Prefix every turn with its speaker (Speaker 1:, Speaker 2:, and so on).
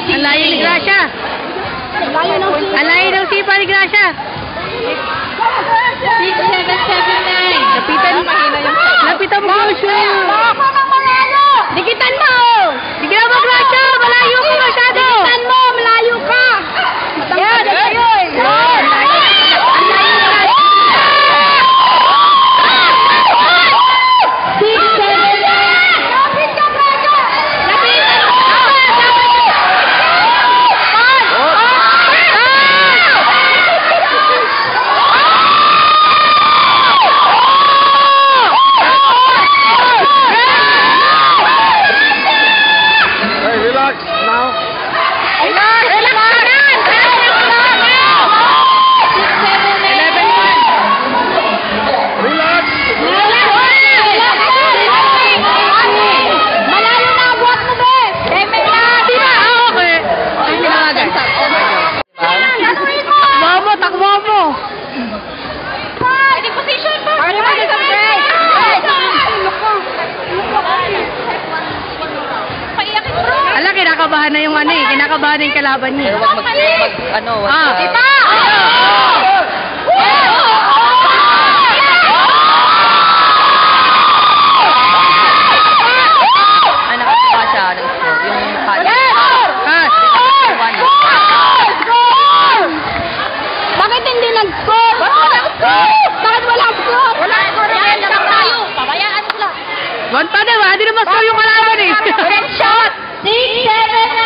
Speaker 1: Ang layo ni Gracia. Ang layo ng sipa ni Gracia.
Speaker 2: 6-7-7-9.
Speaker 1: Lapitan mo ko siya.
Speaker 2: Dikitan mo!
Speaker 1: Dikitan mo, Gracia. Malayo ka masyado.
Speaker 2: Dikitan mo! Malayo ka! Yan, ayun!
Speaker 1: Kinakabahan na yung kinakabahan na yung kalaban niya.
Speaker 3: Pero wag
Speaker 1: Ipa!
Speaker 3: Anak ko pa siya ng score. Yung kanya.
Speaker 2: Bakit hindi nag-score? Bakit walang score? Walang score. Yan lang tayo. Pabayaan sila.
Speaker 1: One pa daw, hindi na mas-score yung kalaban eh.
Speaker 2: Shot! 6-7